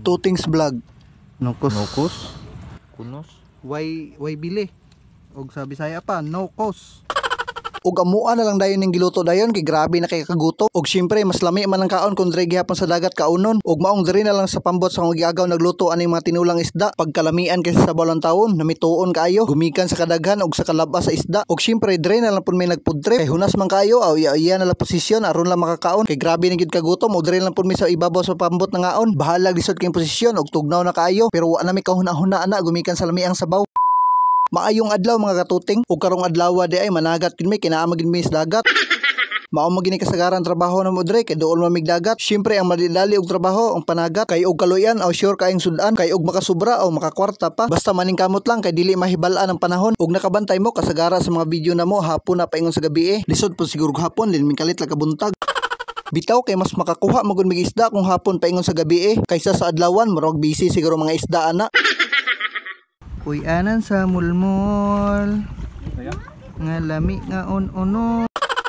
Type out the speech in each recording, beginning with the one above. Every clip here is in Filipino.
Tutings Vlog. Nokos. Kunos. Way bili. Og sa Bisaya pa, nokos. Ug amuan na lang dayon ning giluto dayon kay grabe na kay kagutom. Ug syempre mas lami man ang kaon kun diri gihapon sa dagat kaunon. Ug maong diri na lang sa pambot sa magiagaw nagluto ani mga tinulang isda. Pagkalamian kaysa sa balon taon, namituon kaayo, gumikan sa kadaghan ug sa kalabas sa isda. Ug syempre diri na lang pud may nagpudre. Kay hunas man kaayo aw iya na lang posisyon aron lang makakaon. Kay grabe na gid kagutom ug diri lang pud may sa ibabaw sa pambot na ngaon. Bahala lisod kay posisyon ug tugnaw na kaayo pero wa na mi kahuna-huna ana gumikan sa lamiang sabaw. Maayong adlaw mga katuting ug karong adlaw di ay managat gid mi kinaamag gid mi sa dagat. Mao mo gini kasagaran trabaho na mo dre kay duol mamig dagat. Syempre ang madidali og trabaho ang panagat kay og kaluyan aw sure kaayong sudan kay og makasubra aw makakwarta pa. Basta maning kamot lang kay dili mahibal-an ang panahon ug nakabantay mo kasagara sa mga video na mo hapon na paingon sa gabi lisod po siguro hapon din mingkalit lang kabuntag. Bitaw kay mas makakuha magud mig isda kung hapon paingon sa gabi kaysa sa adlawan murag busy siguro mga isda ana. Uy anan sa mulmol. Nga lami nga on-ono.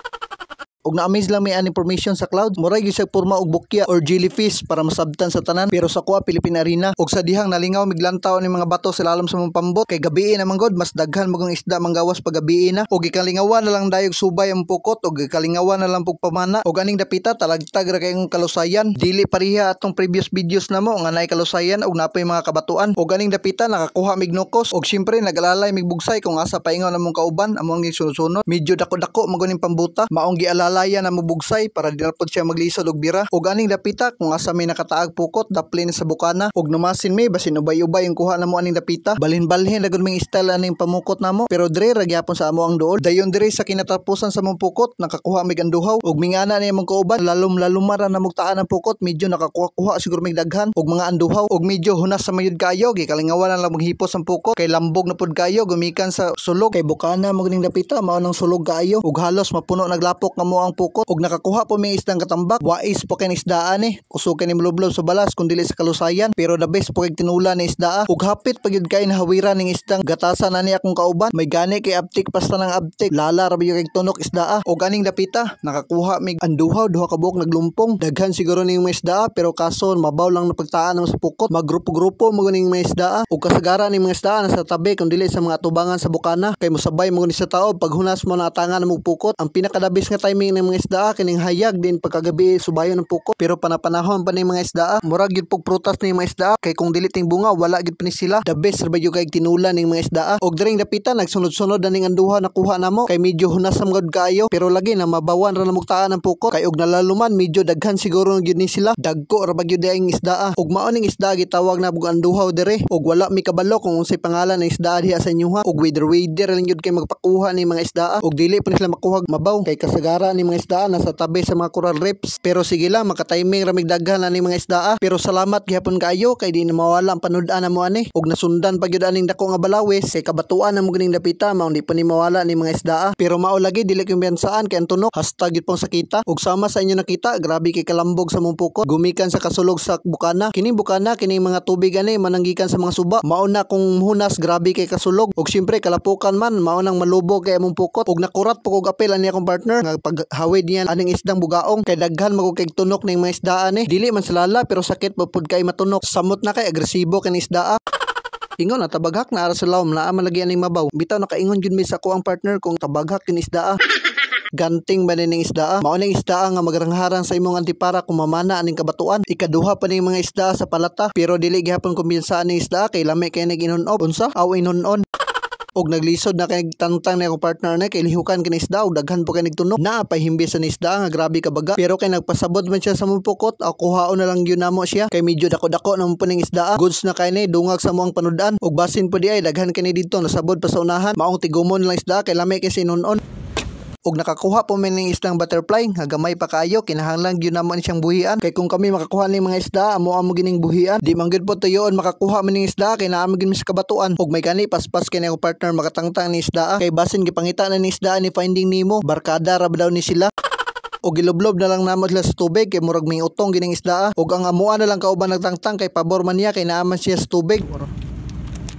Og na-amaze lang may information sa cloud. Murag gyud siya porma og bukya or jellyfish para masabtan sa tanan. Pero sa kuha Philippine Arena og sa dihang nalingaw miglantaw ni mga bato sa lalam sa mong pambot kay gabi na manggod mas daghan magong isda manggawas pag gabi na. Og ikalingawan na lang dayog subay ang pukot og ikalingawan na lang pug pamana og aning dapita talagtag ra kayong kalusayan. Dili pareha atong previous videos na mo nga naay kalusayan og napoy mga kabatuan. Og aning dapita nakakuha mig nokos og syempre nagalalay mig bugsay kung asa paingon among kauban among gisunod-sunod. Medyo dako-dako maguning pambuta maong gialalayan na mabugsay para dinalpod siya maglisod og bira. Og aning dapita kung asa may nakataag pukot daplin sa bukana og numasin may basin ubay-ubay ang kuha namo aning dapita. Balhin-balhin dagud ming style aning pamukot namo pero dire ra gyapon sa amo ang duol. Dayon dire sa kinatapusan sa mong pukot nakakuha mig anduhaw og mingana ni among kauban lalum-lalumara na mugtaan ang pukot medyo nakakuha siguro mig daghan og mga anduhaw og medyo hunas sa mayud kayo gikalingawan na lang maghipos ang pukot kay lambog na pud kayo gumikan sa sulog kay bukana mo ning dapita mao nang sulog kayo ug halos mapuno naglapok kamo ang pukot og nakakuha po may isdang katambak wais po kay isdaan usukan ni mulublob sa balas kun dili sa kalusayan pero the best po kay tinula ni isdaa ug hapit pagyud kay nahawiran ning isdang gatasan ani akong kauban may gani kay abtik pasta ng abtik lala ra kay tunok isdaa og aning dapita nakakuha mig anduhaw duha ka buok naglumpong daghan siguro ning mga isdaa pero kaso mabaw lang na pagtaan sa pukot maggrupo-grupo mo ning mga isdaa ug kasagaran ning mga isdaa nasa tabi kun dili sa mga tubangan sa bukana kay mosabay mo ni sa tao pag hunas mo na atangan mo pukot ang pinakadabis nga timing ng mga isdaa kining hayag din pagkagabi subayon ng pukot pero panapanahon pa ning mga isdaa murag gyud pug prutas ning mga isdaa kay kung dili ting bunga wala gyud pa ni sila the best ra gyud kay tinula ning mga isdaa og diring dapita nagsunod-sunod na ning anduha nakuha namo kay medyo hunas sa mga kayo pero lagi na mabawan ra na mugtaan ang pukot kay og nalaluman medyo daghan siguro gyud ni sila dagko ra gyud ang isdaa og mao ning isdaa gitawag na bug anduhaw dire og wala mi kabalo kung unsay pangalan ng isdaa diha sa inyuha og whether lang gyud kay magpakuha ning mga isdaa og dili pa ni sila makuha mabaw kay kasagara ning mga isdaa nasa tabi sa mga coral reefs pero sige lang makatiming ramig daghan ani mga isdaa pero salamat gihapon kaayo kay di na mawala ang panud-an namo ani og nasundan pa gyud aning dako nga balawis kay kabatuan namo gining dapita mao di pa ni mawala ni mga isdaa pero mao lagi dili kumbiyansaan kay ang tunok hashtag gyud pong sakita og sama sa inyo nakita grabe kay kalambog sa mong pukot gumikan sa kasulog sa bukana kining mga tubig ani mananggikan sa mga suba mao na kung hunas grabe kay kasulog og syempre kalapukan man mao nang malubog kay among pukot og nakurat po kog apel ani akong partner nga paghawid niyan aning isdang bugaong kay daghan magukay tunok ning mga isdaan dili man salala pero sakit pud kay matunok samot na kay agresibo kay isdaa ingon na tabaghak na ara sa lawom naa man lagi aning mabaw bitaw nakaingon gyud mi sa ko ang partner kung tabaghak kin isdaa ganting ba ning isdaa mao ning isdaa nga magrangharan sa imong antipara kung mamana aning kabatuan ikaduha pa ning mga isdaa sa palata pero dili gihapon kumbiyansa aning isdaa kay lami kay nag-inon-op unsa aw inon-on og naglisod na kay tangtang na akong partner na kay lihukan kini isda og daghan po kay nagtunok na pahimbis sa isda nga grabe ka baga pero kay nagpasabot man siya sa mong pukot o kuhaon na lang gyud namo siya kay medyo dako-dako na mo ning isda goods na kay ni dungag sa moang panudan og basin po di ay daghan kini dito nasabot pa sa unahan maong tigumon lang isda kay lami kay sinunon og nakakuha po man ning isdang butterfly nga gamay pa kaayo kinahanglan gyud namo ni siyang buhian kay kung kami makakuha ning mga isda amo gining buhian di man gyud po tuyoon makakuha man ning isda kay naa gyud mi sa kabatuan og may gani paspas kay ako partner makatangtang ni isda kay basin gipangita na ni isda ni Finding Nemo barkada ra daw ni sila og giloblob na lang namo sila sa tubig kay murag may utong gining isda og ang amuan na lang kauban nagtangtang kay pabor man niya kay naaman siya sa tubig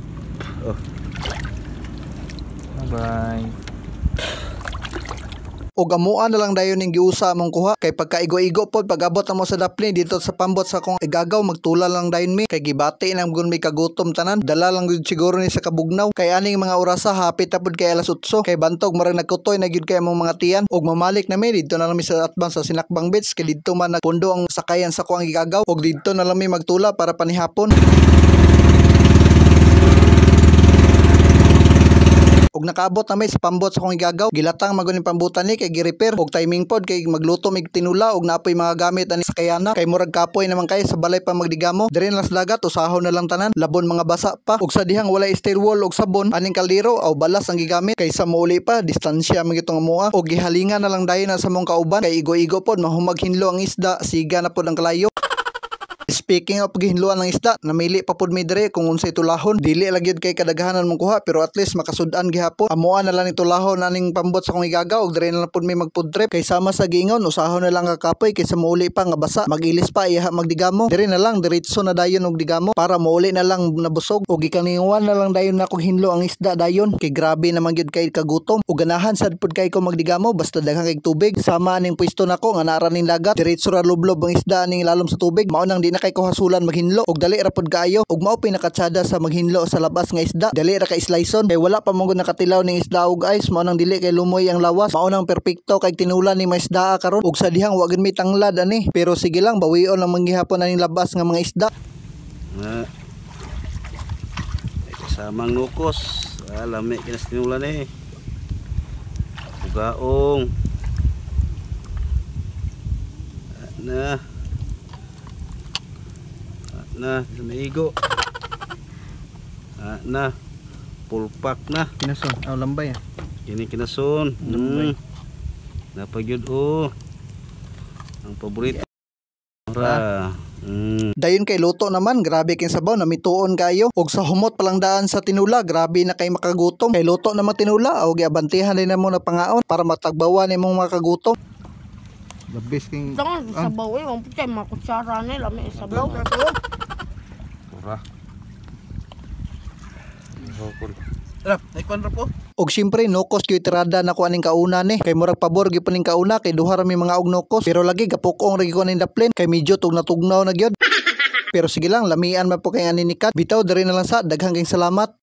Bye. Og amuan na lang dayon ning giusa among kuha kay pagkaigo-igo pod pag-abot na mo sa daplin dito sa pambot sa akong igagaw magtula lang dayon mi kay gibati nang gun may kagutom tanan dala lang gud siguro ni sa kabugnaw kay aning mga orasa hapit na pod kay alas 8 kay bantog marang nagkutoy na gyud kay among mga tiyan og mamalik na mi dito na lang mi sa atbang sa Sinakbang Beach kay dito man nagpundo ang sakayan sa kuang igagaw og dito na lang mi magtula para panihapon. Og nakaabot na may sa pambot sa kong igagaw gilatang maguning pambutan ni kay gi-repair og timing pod kay magluto mig tinula og napoy mga gamit ani sa kayana kay murag kapoy naman kay sa balay pa magdigamo diren las dagat usahon na lang tanan labon mga basa pa og sa dihang wala steel wall og sabon aning kaldero aw balas ang gigamit kay sa muuli pa distansya man gitong amuha og gihalingan na lang dayon na sa mong kauban kay igo-igo pod mahumag hinlo ang isda siga na pod ang kalayo. Speaking of gihinluan ng isda, namili pa pud mi dire kung unsay tulahon. Dili lang gyud kay kadaghanan mong kuha pero at least makasud-an gihapon. Amuan na lang ni tulahon aning pambot sa kong igagaw og dire na lang pud mi magfood trip kay sama sa giingon usahon na lang kakapoy kay sa muuli pa nga basa. Magilis pa iha magdigamo. Dire na lang diretso na dayon og digamo para muuli na lang nabusog og gikaninguan na lang dayon na kog hinlo ang isda dayon kay grabe naman gyud kay kagutom og ganahan sad pud kay ko magdigamo basta daghang kay tubig. Sama aning pwesto nako nga naa ning dagat. Diretso ra lublob ang isda aning lalom sa tubig. Mao nang di na kay ko hasulan maghinlo og dali ra pud kaayo og mao pinakatsada sa maghinlo sa labas nga isda dali ra ka sliceon kay wala pa mong nakatilaw ning isda og ice mao nang dili kay lumoy ang lawas mao nang perpekto kay tinulan ni maisda karon og sa dihang wa gid may tanglad ani pero sige lang bawion lang manggihapon aning labas nga mga isda kasamang nukos lami kinas tinulan ugaong na maigo na pulpak na Kinason, lambay ini kinason napagyud ang paborito dayon kay luto naman grabe kay sabaw na mituon kayo og sa humot palang daan sa tinula grabe na kay makagutom kay luto naman tinula og giabantihan din namo na pangaon para matagbawan imong makagutom. the best king Jangan sabaw eh, wang putih mak kutsara ni lami sabaw. Og syempre nokos gyud tirada na ko aning kauna ni kay murag pabor gyud paning kauna kay duha ra mi mga og nokos pero lagi gapukong ra gyud ko aning daplin kay medyo tug natugnaw na gyud. Pero sige lang lamian man po kay ani ni Kat bitaw diri na lang sa daghang kayong salamat.